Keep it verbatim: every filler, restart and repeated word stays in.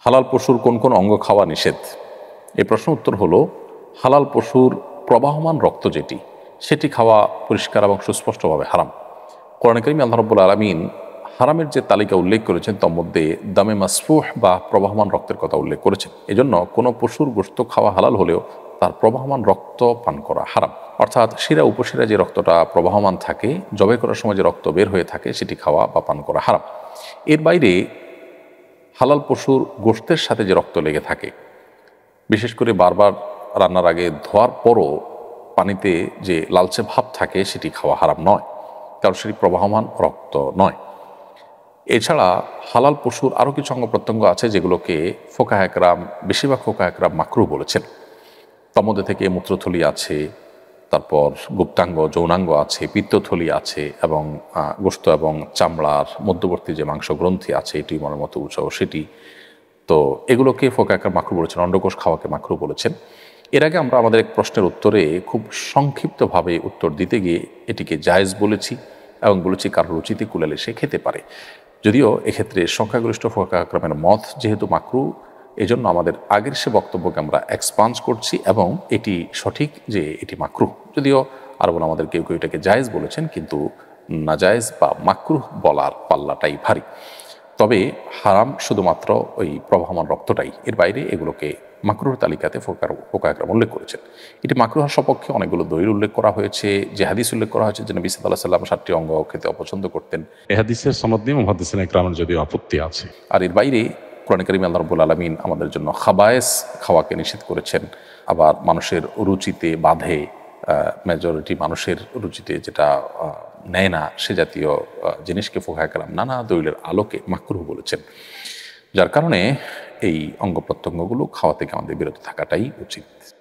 হালাল পশুর কোন কোন অঙ্গ খাওয়া নিষেধ? এই প্রশ্ন উত্তর হলো, হালাল পশুর প্রবাহমান রক্ত যেটি সেটি খাওয়া পরিষ্কার এবং সুস্পষ্টভাবে হারাম। কোরআনে কারিমে আল্লাহ রাব্বুল আলামিন হারামের যে তালিকা উল্লেখ করেছেন তার মধ্যে দামে মাসফুহ বা প্রবাহমান রক্তের কথা উল্লেখ করেছেন। এজন্য কোনো পশুর গোশত খাওয়া হালাল হলেও তার প্রবাহমান রক্ত পান করা হারাম। অর্থাৎ শিরা উপশিরা যে রক্তটা প্রবাহমান থাকে, জবাই করার সময় যে রক্ত বের হয়ে থাকে সেটি খাওয়া বা পান করা হারাম। এর বাইরে হালাল পশুর গোশতের সাথে যে রক্ত লেগে থাকে, বিশেষ করে বারবার রান্নার আগে ধোয়ার পরও পানিতে যে লালচে ভাব থাকে সেটি খাওয়া হারাম নয়, কারণ সেটি প্রবাহমান রক্ত নয়। এছাড়া হালাল পশুর আরও কিছু অঙ্গ প্রত্যঙ্গ আছে যেগুলোকে ফোকাহ একরাম, বেশিরভাগ ফোকাহ একরাম মাকরুহ বলেছেন। তার মধ্যে থেকে মূত্রথলি আছে, তারপর গুপ্তাঙ্গ যৌনাঙ্গ আছে, পিত্তথলি আছে, এবং গোশত এবং চামড়ার মধ্যবর্তী যে মাংস গ্রন্থি আছে এটি মনের মতো উঁচাও সেটি, তো এগুলোকে ফোকাহ একরাম মাকরুহ বলেছেন। অন্ডকোষ খাওয়াকে মাকরুহ বলেছেন। এর আগে আমরা আমাদের এক প্রশ্নের উত্তরে খুব সংক্ষিপ্তভাবে উত্তর দিতে গিয়ে এটিকে জায়েজ বলেছি এবং বলেছি কারোর রুচিতে কুলালে সে খেতে পারে। যদিও এক্ষেত্রে সংখ্যাগরিষ্ঠ ফোকাহ একরামের মত যেহেতু মাকরুহ, এজন্য আমাদের আগের সে বক্তব্যকে আমরা এক্সপান্স করছি এবং এটি সঠিক যে এটি মাকরুহ। যদিও আরব আমাদের কেউ কেউ এটাকে জায়েজ বলেছেন, কিন্তু নাজায়েজ বা মাকরুহ বলার পাল্লাটাই ভারী। তবে হারাম শুধুমাত্র ওই প্রবাহমান রক্তটাই, এর বাইরে এগুলোকে মাকরুহ তালিকাতে ফোকার ফোকাহ একরাম উল্লেখ করেছেন। এটি মাকরুহের সপক্ষে অনেকগুলো দলিল উল্লেখ করা হয়েছে, যে হাদিস উল্লেখ করা হয়েছে যে নবী সাল্লাল্লাহু আলাইহি ওয়াসাল্লাম সাতটি অঙ্গ খেতে অপছন্দ করতেন। এই হাদিসের সনদ নিয়ে মুহাদ্দিসিন ইকরামের যদিও আপত্তি আছে। আর এর বাইরে কোরআনে কারিমে আল্লাহ রাব্বুল আলামিন আমাদের জন্য খাবায়েস খাওয়াকে নিষেধ করেছেন। আবার মানুষের রুচিতে বাঁধে, মেজরিটি মানুষের রুচিতে যেটা নেয় না সে জাতীয় জিনিসকে ফোকাহ একরাম নানা দলিলের আলোকে মাকরুহ বলেছেন। যার কারণে এই অঙ্গ প্রত্যঙ্গগুলো খাওয়া থেকে আমাদের বিরত থাকাটাই উচিত।